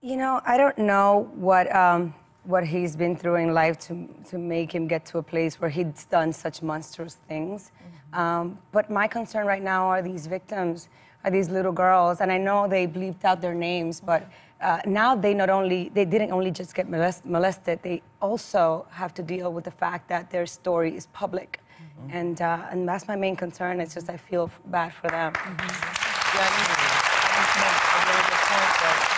You know, I don't know what he's been through in life to make him get to a place where he's done such monstrous things. But my concern right now are these victims, are these little girls, and I know they bleeped out their names, but now they didn't only just get molested, they also have to deal with the fact that their story is public. And that's my main concern. It's just I feel bad for them. Yeah, you make a really good point that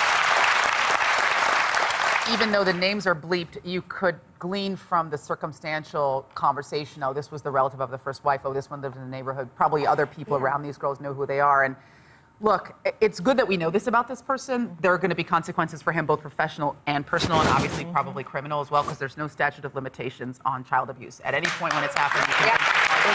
even though the names are bleeped, you could glean from the circumstantial conversation, oh, this was the relative of the first wife, oh, this one lived in the neighborhood, probably other people around these girls know who they are. And look, it's good that we know this about this person. There are going to be consequences for him, both professional and personal, and obviously probably criminal as well, because there's no statute of limitations on child abuse. At any point when it's happened, you can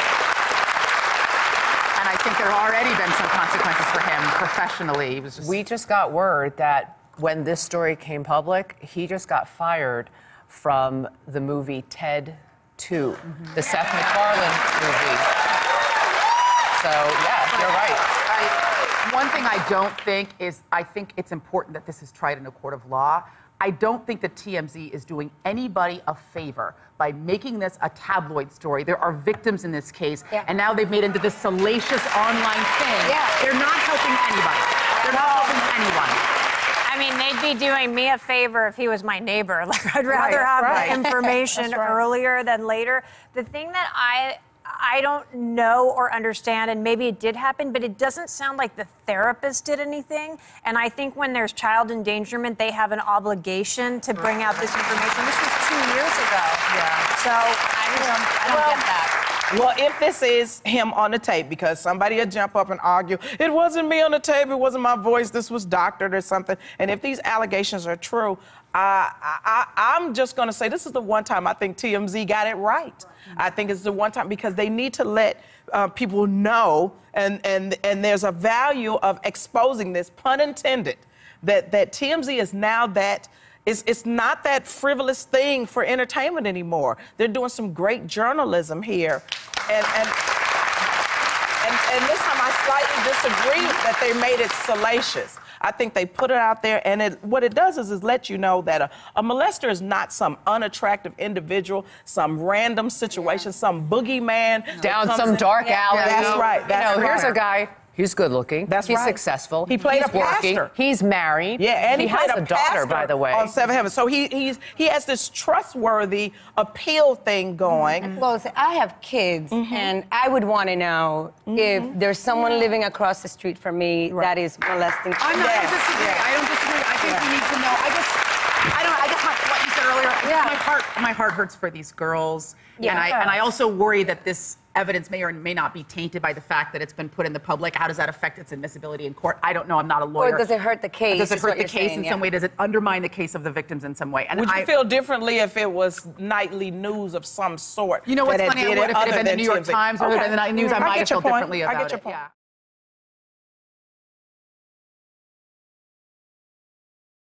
and I think there have already been some consequences for him professionally. It was just... We just got word that when this story came public, he just got fired from the movie Ted 2, the Seth MacFarlane movie. So, yeah, you're right. One thing I don't think is, I think it's important that this is tried in a court of law. I don't think that TMZ is doing anybody a favor by making this a tabloid story. There are victims in this case, and now they've made it into this salacious online thing. They're not helping anybody. They're not helping anyone. I mean, they'd be doing me a favor if he was my neighbor. Like, I'd rather have the information earlier than later. The thing that I don't know or understand, and maybe it did happen, but it doesn't sound like the therapist did anything. And I think when there's child endangerment, they have an obligation to bring out this information. This was 2 years ago. So I don't get that. Well, if this is him on the tape, because somebody will jump up and argue, it wasn't me on the tape, it wasn't my voice, this was doctored or something. And if these allegations are true, I'm just going to say this is the one time I think TMZ got it right. I think it's the one time because they need to let people know, and there's a value of exposing this, pun intended, that TMZ is now that. It's not that frivolous thing for entertainment anymore. They're doing some great journalism here. And this time I slightly disagree that they made it salacious. I think they put it out there, and what it does is let you know that a molester is not some unattractive individual, some random situation, some boogeyman. Down some dark alley. That's right. Here's a guy. He's good looking. He's successful. He played a pastor. Working. He's married. Yeah, and he has a daughter, by the way. On Seven Heavens. So he has this trustworthy appeal thing going. Well, I have kids, and I would want to know if there's someone living across the street from me that is molesting. I don't disagree. I don't disagree. I think we need to know. I guess what you said earlier. My heart hurts for these girls, and I also worry that this evidence may or may not be tainted by the fact that it's been put in the public. How does that affect its admissibility in court? I don't know. I'm not a lawyer. Or does it hurt the case? Does it hurt the case in some way? Does it undermine the case of the victims in some way? And would you feel differently if it was nightly news of some sort? You know what's funny? I would if it had been the New York Times or the night news. I might have felt differently about it.